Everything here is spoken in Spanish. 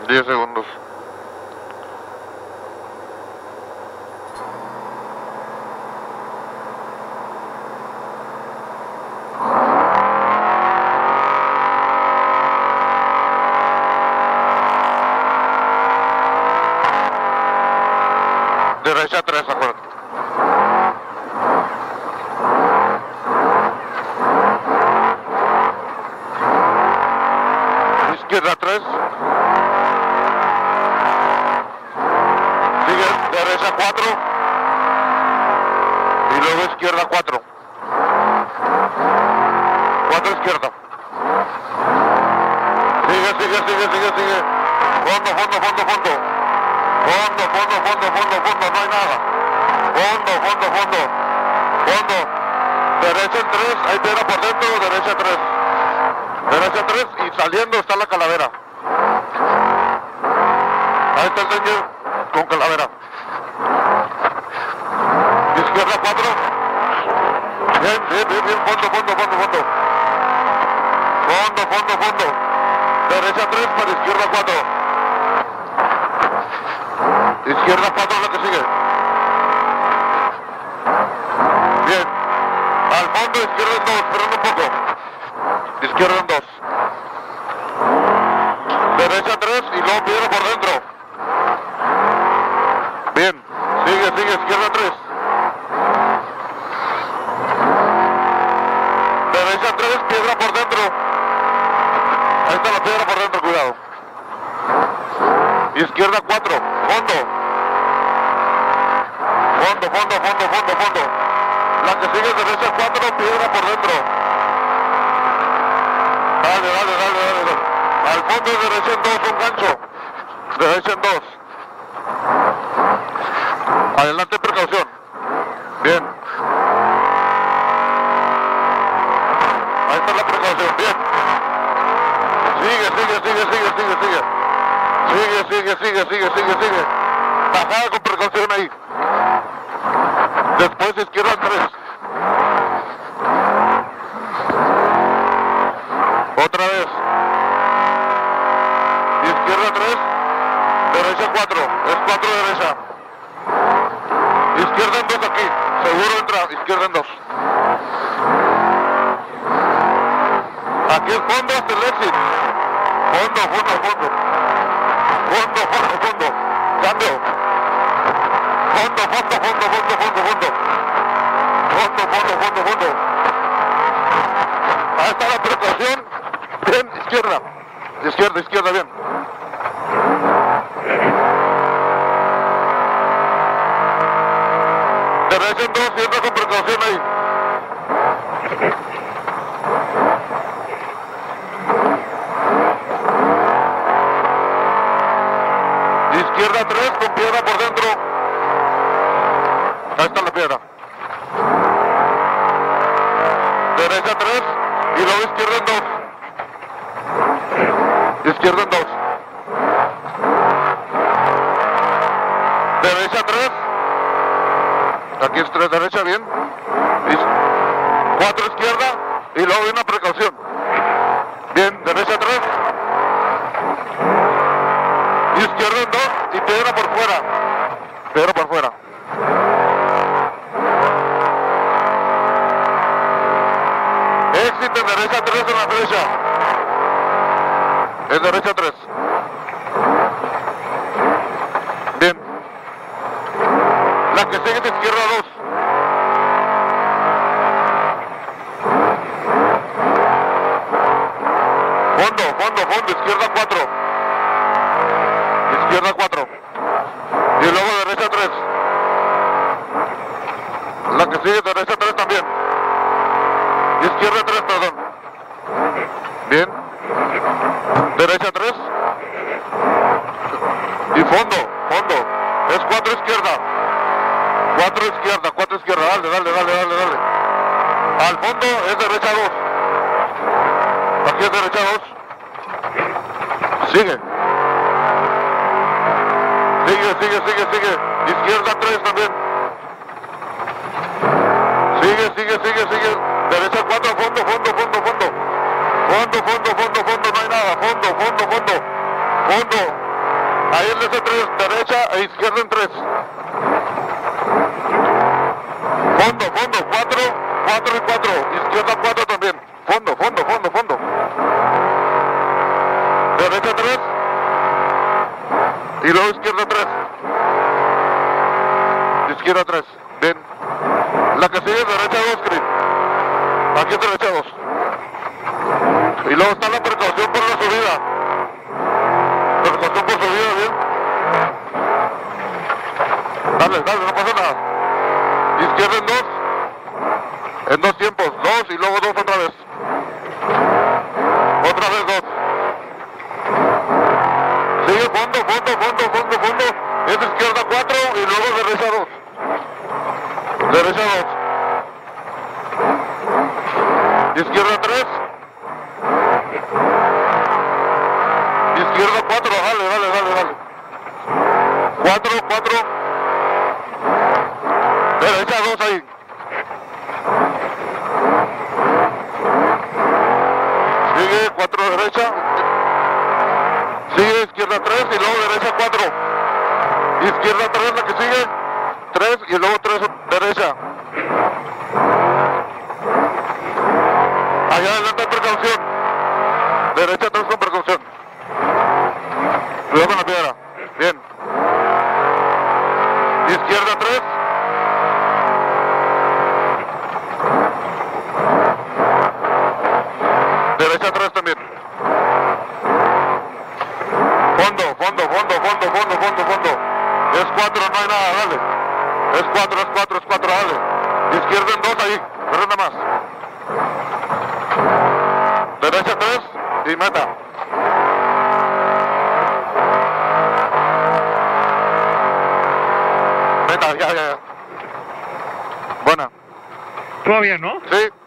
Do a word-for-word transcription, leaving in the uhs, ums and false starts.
diez segundos. Derecha tres, acuérdate. Izquierda tres. Sigue derecha cuatro. Y luego izquierda cuatro. cuatro izquierda. Sigue, sigue, sigue, sigue, sigue. Fondo, fondo, fondo, fondo. Fondo, fondo, fondo, fondo, fondo, no hay nada. Fondo, fondo, fondo. Fondo. Derecha en tres, hay piedra por dentro, derecha tres. Derecha tres y saliendo está la calavera. Ahí está el señor con calavera. Izquierda cuatro. Bien, bien, bien, bien, fondo, fondo, fondo, fondo. Fondo, fondo, fondo. Derecha tres para izquierda cuatro. Izquierda cuatro la que sigue. Bien. Al fondo, izquierda en dos, esperando un poco. Izquierda en dos. Derecha tres y luego piedra por dentro. Bien. Sigue, sigue, izquierda tres. Derecha tres, piedra por dentro. Ahí está la piedra por dentro, cuidado. Izquierda cuatro, fondo. Fondo, fondo, fondo, fondo, fondo. La que sigue derecha cuatro, piedra por dentro. Dale, dale, dale, dale, dale. Al fondo derecha en dos, un gancho. Derecha en dos. Adelante, precaución. Bien. Ahí está la precaución, bien. Sigue, sigue, sigue, sigue, sigue, sigue. Sigue, sigue, sigue, sigue, sigue, sigue. Bajada con precaución ahí. Después izquierda tres. Otra vez. Izquierda tres. Derecha cuatro. Es cuatro derecha. Izquierda en dos aquí. Seguro entra. Izquierda en dos. Aquí es fondo hasta el exit. Fondo, fondo, fondo. Fondo, fondo, fondo. Cambio. Fondo, fondo, fondo, fondo, fondo, fondo. Fondo, fondo, fondo, fondo. Ahí está la precaución. Bien, izquierda. Izquierda, izquierda, bien. Derecha en dos y entra con precaución ahí. Izquierda tres con piedra por dentro. Ahí está la piedra. Derecha tres y luego izquierda en dos. Izquierda en dos. Derecha tres. Aquí es tres derecha, bien. cuatro izquierda y luego una precaución. Bien, derecha tres. Izquierda en dos y piedra por fuera. Piedra por fuera. Exit en derecha tres en la derecha. En derecha tres. Bien. La que sigue es izquierda dos. Fondo, fondo, fondo, izquierda cuatro. Izquierda cuatro. Y luego derecha tres. La que sigue derecha tres también. Izquierda tres, perdón. Bien. Derecha tres. Y fondo, fondo. Es cuatro izquierda. cuatro izquierda, cuatro izquierda. Dale, dale, dale, dale, dale. Al fondo es derecha dos. Aquí es derecha dos. Sigue. Sigue, sigue, sigue, sigue. Izquierda tres también. Sigue, sigue, sigue, sigue. Derecha cuatro, fondo, fondo, fondo, fondo. Fondo, fondo, fondo, fondo, no hay nada. Fondo, fondo, fondo. Fondo. Ahí en ese tres, derecha e izquierda en tres. Fondo, fondo, cuatro, cuatro y cuatro. Izquierda cuatro también. Fondo, fondo, fondo, fondo. Derecha tres. Y luego izquierda tres. Izquierda tres. Bien. La que sigue es derecha dos, Chris. Aquí es derecha dos. Y luego está la precaución por la subida. Precaución por subida, bien. Dale, dale, no pasa nada. Izquierda en dos. En dos tiempos. Dos y luego dos otra vez. Otra vez dos. Sigue fondo, fondo, fondo, fondo, fondo. Es izquierda cuatro y luego derecha dos. Derecha dos. Izquierda tres. Izquierda cuatro, dale, dale, dale, dale. cuatro, cuatro. Derecha dos ahí. Sigue cuatro derecha. Sigue izquierda tres y luego derecha cuatro. Izquierda tres la que sigue. tres y luego tres derecha. Allá adelante precaución. Derecha tres con precaución. Cuidado con la piedra. Bien. Izquierda tres. Derecha tres también. Fondo, fondo, fondo, fondo, fondo, fondo, fondo. Es cuatro, no hay nada, dale. Es cuatro, es cuatro, es cuatro, dale. Izquierda en dos ahí, pero nada más. Derecha tres y meta. Meta, ya, ya, ya. Buena. Todo bien, ¿no? Sí.